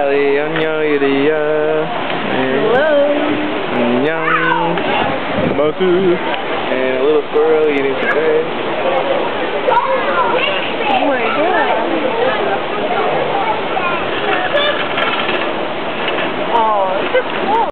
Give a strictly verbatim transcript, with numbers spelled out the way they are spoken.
valley, Hello. and a little squirrel eating some grass.